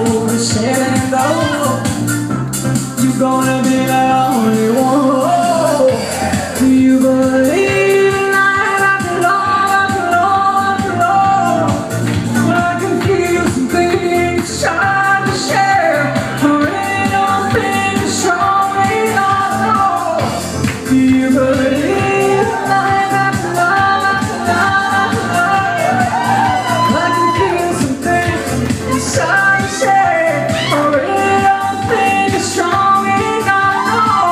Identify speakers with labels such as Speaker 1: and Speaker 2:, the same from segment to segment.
Speaker 1: hold the shit and go. You're gonna be the only one. Do you believe in life after long, after long, after long? Well, I can feel something inside to share. I really don't think it's strong enough. Do you believe in life after long, after long, after long? I can feel something inside to share. I really don't think it's strong enough.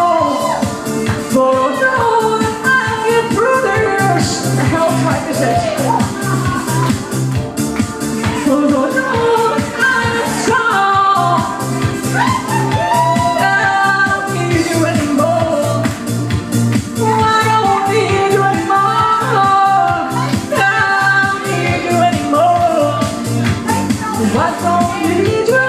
Speaker 1: But I know that I'll get through this. The hell type is it? But I know that I'm strong. I don't need you anymore. I don't need you anymore. I don't need you anymore. I don't need you